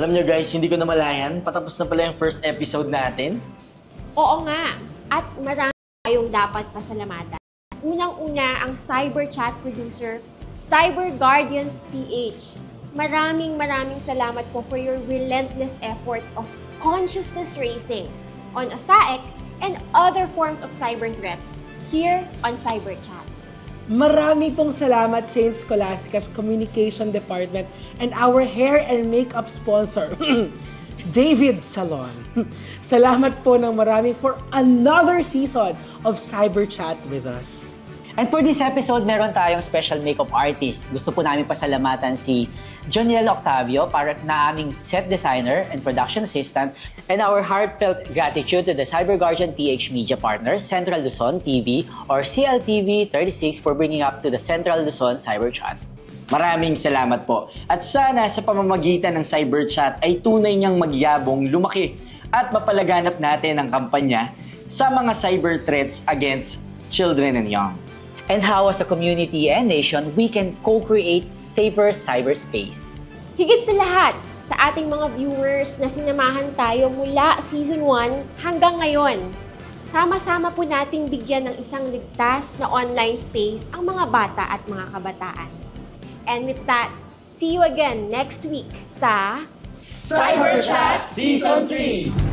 Alam nyo guys, hindi ko namalayan. Patapos na pala yung first episode natin. Oo nga. At marami tayong dapat pasalamatan. Unang-una ang Cyber Chat producer, Cyber Guardians PH. Maraming salamat po for your relentless efforts of consciousness raising on OSAEC and other forms of cyber threats here on Cyber Chat. Marami pong salamat St. Scholastica's Communication Department and our hair and makeup sponsor, David Salon. Salamat po ng marami for another season of Cyber Chat with us. And for this episode, meron tayong special makeup artist. Gusto po namin pasalamatan si Joniel Octavio para na aming set designer and production assistant, and our heartfelt gratitude to the Cyber Guardian PH Media Partners, Central Luzon TV or CLTV 36 for bringing up to the Central Luzon Cyber Chat. Maraming salamat po. At sana sa pamamagitan ng Cyber Chat ay tunay niyang magyabong lumaki at mapalaganap natin ang kampanya sa mga cyber threats against children and young. And how as a community and nation, we can co-create safer cyberspace. Higit sa lahat, sa ating mga viewers na sinamahan tayo mula Season 1 hanggang ngayon, sama-sama po nating bigyan ng isang ligtas na online space ang mga bata at mga kabataan. And with that, see you again next week sa Cyber Chat Season 3!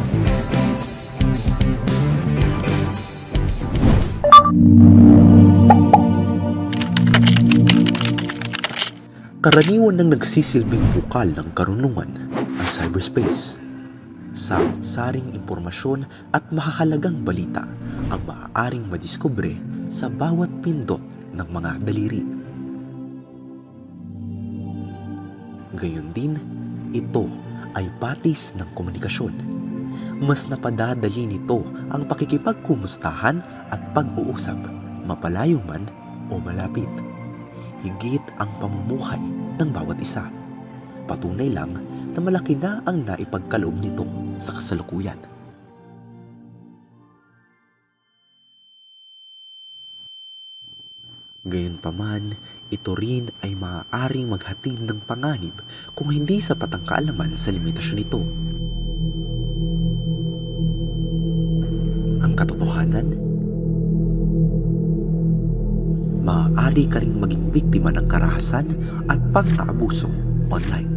Karaniwan nang nagsisilbing bukal ng karunungan ang cyberspace. Saring impormasyon at mahahalagang balita ang maaaring madiskubre sa bawat pindot ng mga daliri. Gayon din, ito ay batis ng komunikasyon. Mas napadadali nito ang pakikipagkumustahan at pag-uusap, mapalayo man o malapit. Higit ang pamumuhay ng bawat isa. Patunay lang na malaki na ang naipagkaloob nito sa kasalukuyan. Gayunpaman, ito rin ay maaaring maghatid ng panganib kung hindi sapat ang kaalaman sa limitasyon nito. Ang katotohanan, maaari ka ring maging biktima ng karahasan at pang-aabuso online.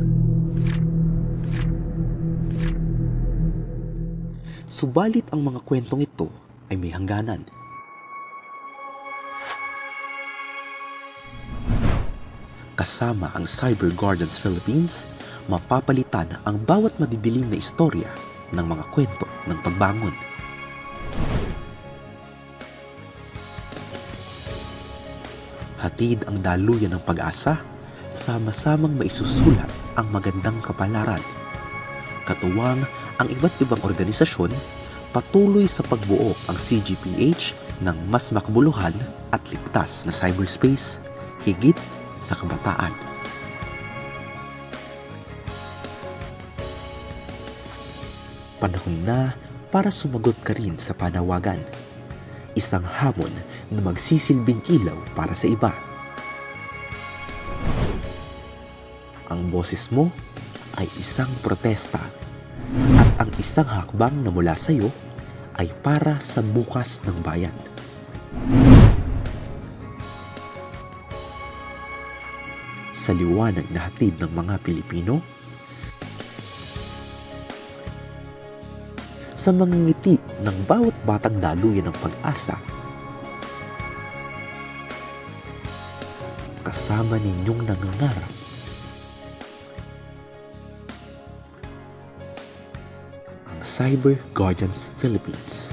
Subalit ang mga kwentong ito ay may hangganan. Kasama ang Cyber Guardians Philippines, mapapalitan ang bawat madidilim na istorya ng mga kwento ng pagbangon. Hatid ang daluyan ng pag-asa, sama-samang maisusulat ang magandang kapalaran. Katuwang ang iba't ibang organisasyon, patuloy sa pagbuo ang CGPH ng mas makabuluhan at ligtas na cyberspace, higit sa kabataan. Panahon na para sumagot ka rin sa panawagan. Isang hamon na magsisilbing ilaw para sa iba. Ang boses mo ay isang protesta at ang isang hakbang na mula sa iyo ay para sa bukas ng bayan. Sa liwanag na hatid ng mga Pilipino, sa mga ngiti ng bawat batang daluyan ng pag-asa, kasama ninyong nangangarap, ang Cyber Guardians Philippines.